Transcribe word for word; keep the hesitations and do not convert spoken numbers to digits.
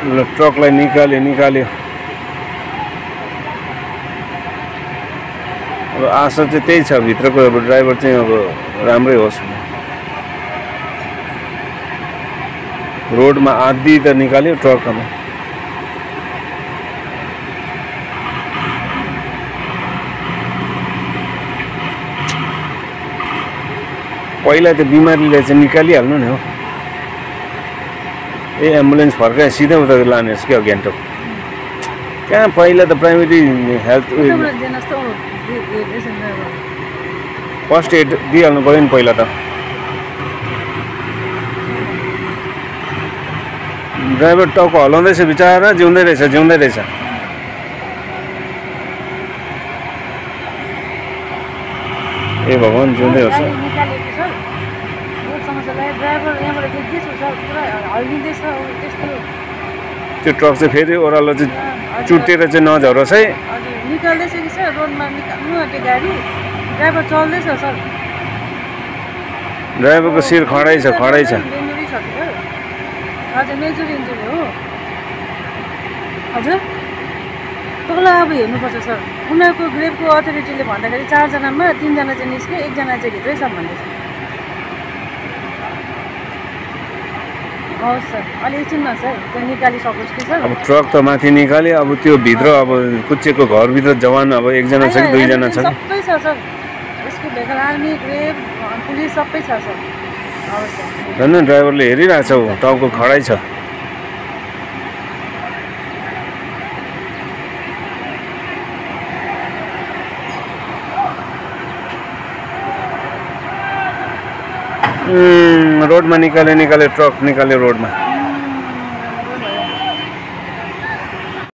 ल ट्रकलाई निकाल्यो निकाल्यो अब आशा चाहिँ त्यही छ भित्रको अब ड्राइभर चाहिँ अब राम्रै होस् रोडमा आधी त निकाल्यो ट्रकमा पहिला त बिमारीले चाहिँ निकालिहाल्नु नि हो ए एम्बुलेन्स फर्काए सिधै उता लाने क्या गान्तोक कहाँ पहिला त प्राइमेरी हेल्थ फर्स्ट एड दिइहाल्नु पऱ्यो नि पहिला त ड्राइभर टाउको हलाउँदैछ बिचारा जिउँदै रहेछ जिउँदै रहेछ ए भगवान् जिउँदै होस् त्यो ट्रक चाहिँ फेरि ओह्रालो चाहिँ चुटेर चाहिँ नझरोस् है निकाल्दैछ कि सर रोडमा निकाल्नु आँट्यो गाडी ड्राइभर चल्दैछ सर ड्राइभरको शिर खडै छ खडै छ इन्जुरी छ कि सर हजुर मेजर इन्जुरी हो हजुर तपाईँलाई अब हेर्नुपर्छ सर उनीहरूको ग्रेफको अथोरिटीले भन्दाखेरि चारजनामा तिनजना चाहिँ निस्क्यो एकजना चाहिँ भित्रै छ भन्दैछ हवस् सर अलि एकछिनमा सर त्यो निकालिसकोस् कि सर अब ट्रक त माथि निकाल्यो अब त्यो भित्र अब कुचेको घरभित्र जवान अब एकजना छ कि दुईजना छ सबै छ सर यसको भेकल आर्मी ग्रेफ पुलिस सबै छ सर हवस् सर झन् ड्राइभरले हेरिरहेको छ टाउको खडै छ रोडमा निकाल्यो निकाल्यो ट्रक निकाल्यो रोडमा